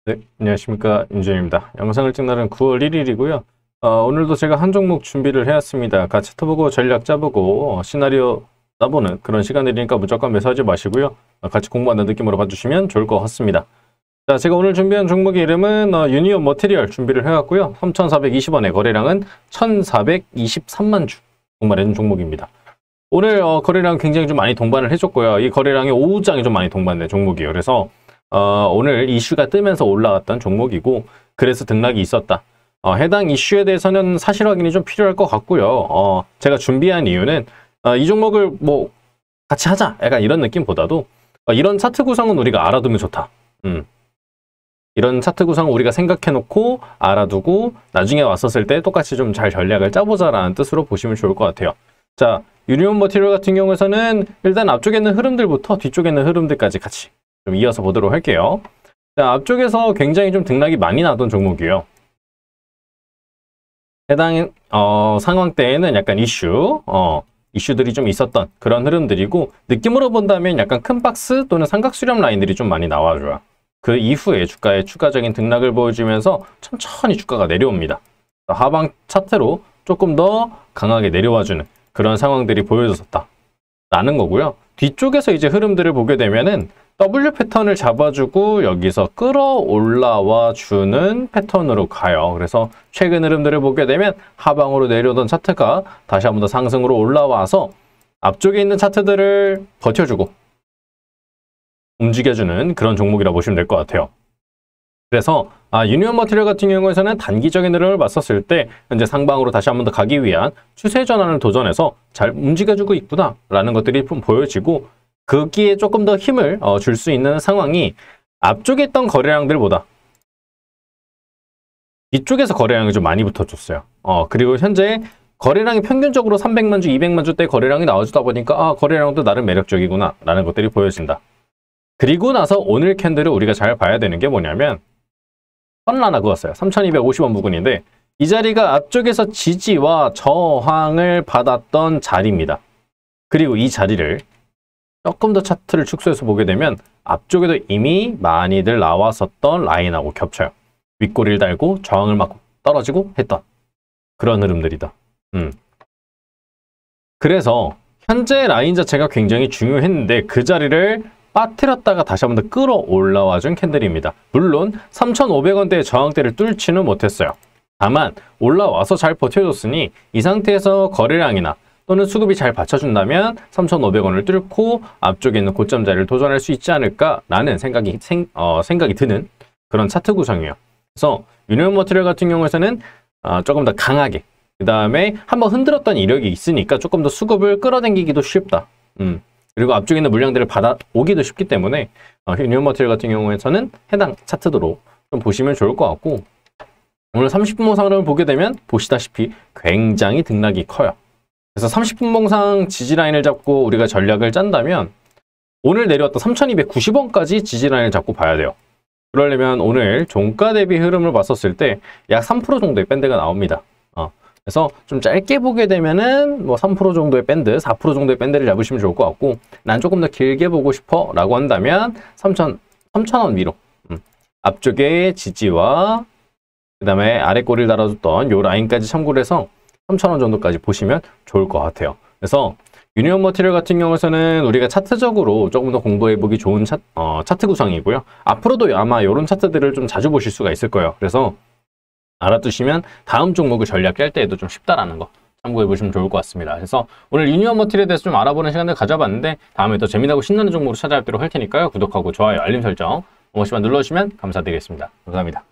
네, 안녕하십니까. 윤준입니다. 영상을 찍는 날은 9월 1일이고요. 오늘도 제가 한 종목 준비를 해왔습니다. 같이 쳐보고 전략 짜보고 시나리오 짜보는 그런 시간들이니까 무조건 매수하지 마시고요. 같이 공부하는 느낌으로 봐주시면 좋을 것 같습니다. 자, 제가 오늘 준비한 종목의 이름은 유니온 머티리얼 준비를 해왔고요. 3,420원에 거래량은 1,423만 주 동반하는 종목입니다. 오늘 거래량 굉장히 좀 많이 동반을 해줬고요. 이 거래량이 5장이 좀 많이 동반된 종목이에요. 그래서 오늘 이슈가 뜨면서 올라갔던 종목이고, 그래서 등락이 있었다. 해당 이슈에 대해서는 사실 확인이 좀 필요할 것 같고요. 제가 준비한 이유는 이 종목을 뭐 같이 하자 약간 이런 느낌보다도 이런 차트 구성은 우리가 알아두면 좋다. 이런 차트 구성을 우리가 생각해놓고 알아두고 나중에 왔었을 때 똑같이 좀 잘 전략을 짜보자라는 뜻으로 보시면 좋을 것 같아요. 자, 유니온 머티리얼 같은 경우에서는 일단 앞쪽에 있는 흐름들부터 뒤쪽에 있는 흐름들까지 같이 좀 이어서 보도록 할게요. 자, 앞쪽에서 굉장히 좀 등락이 많이 나던 종목이에요. 해당 상황 때에는 약간 이슈들이 좀 있었던 그런 흐름들이고, 느낌으로 본다면 약간 큰 박스 또는 삼각수렴 라인들이 좀 많이 나와줘요. 그 이후에 주가의 추가적인 등락을 보여주면서 천천히 주가가 내려옵니다. 하방 차트로 조금 더 강하게 내려와주는 그런 상황들이 보여졌었다 라는 거고요. 뒤쪽에서 이제 흐름들을 보게 되면은 W 패턴을 잡아주고 여기서 끌어올라와 주는 패턴으로 가요. 그래서 최근 흐름들을 보게 되면 하방으로 내려오던 차트가 다시 한번 더 상승으로 올라와서 앞쪽에 있는 차트들을 버텨주고 움직여주는 그런 종목이라고 보시면 될 것 같아요. 그래서 유니온 머티리얼 같은 경우에서는 단기적인 흐름을 봤었을 때 현재 상방으로 다시 한번 더 가기 위한 추세 전환을 도전해서 잘 움직여주고 있구나 라는 것들이 좀 보여지고, 거기에 조금 더 힘을 줄 수 있는 상황이 앞쪽에 있던 거래량들보다 뒤쪽에서 거래량이 좀 많이 붙어줬어요. 그리고 현재 거래량이 평균적으로 300만 주, 200만 주대 거래량이 나와주다 보니까 거래량도 나름 매력적이구나 라는 것들이 보여진다. 그리고 나서 오늘 캔들을 우리가 잘 봐야 되는 게 뭐냐면 선 하나 그었어요. 3,250원 부근인데 이 자리가 앞쪽에서 지지와 저항을 받았던 자리입니다. 그리고 이 자리를 조금 더 차트를 축소해서 보게 되면 앞쪽에도 이미 많이들 나왔었던 라인하고 겹쳐요. 윗꼬리를 달고 저항을 맞고 떨어지고 했던 그런 흐름들이다. 그래서 현재 라인 자체가 굉장히 중요했는데 그 자리를 빠뜨렸다가 다시 한번 더 끌어올라와 준 캔들입니다. 물론 3,500원대의 저항대를 뚫지는 못했어요. 다만 올라와서 잘 버텨줬으니 이 상태에서 거래량이나 또는 수급이 잘 받쳐준다면 3,500원을 뚫고 앞쪽에 있는 고점 자리를 도전할 수 있지 않을까라는 생각이 드는 그런 차트 구성이에요. 그래서 유니온 머티리얼 같은 경우에서는 조금 더 강하게, 그 다음에 한번 흔들었던 이력이 있으니까 조금 더 수급을 끌어당기기도 쉽다. 그리고 앞쪽에 있는 물량들을 받아오기도 쉽기 때문에 유니온 머티리얼 같은 경우에서는 해당 차트도로 좀 보시면 좋을 것 같고, 오늘 30분 봉상을 보게 되면 보시다시피 굉장히 등락이 커요. 그래서 30분 봉상 지지라인을 잡고 우리가 전략을 짠다면 오늘 내려왔던 3,290원까지 지지라인을 잡고 봐야 돼요. 그러려면 오늘 종가 대비 흐름을 봤었을 때 약 3% 정도의 밴드가 나옵니다. 그래서 좀 짧게 보게 되면은 뭐 3% 정도의 밴드, 4% 정도의 밴드를 잡으시면 좋을 것 같고, 난 조금 더 길게 보고 싶어 라고 한다면 3,000원 위로 앞쪽에 지지와 그 다음에 아래 꼬리를 달아줬던 요 라인까지 참고를 해서 3,000원 정도까지 보시면 좋을 것 같아요. 그래서 유니온 머티리얼 같은 경우에서는 우리가 차트적으로 조금 더 공부해보기 좋은 차트 구성이고요. 앞으로도 아마 이런 차트들을 좀 자주 보실 수가 있을 거예요. 그래서 알아두시면 다음 종목을 전략 깰 때에도 좀 쉽다라는 거 참고해보시면 좋을 것 같습니다. 그래서 오늘 유니온 머티리얼에 대해서 좀 알아보는 시간을 가져봤는데 다음에 또 재미나고 신나는 종목으로 찾아뵙도록 할 테니까요. 구독하고 좋아요, 알림 설정 한 번씩만 눌러주시면 감사드리겠습니다. 감사합니다.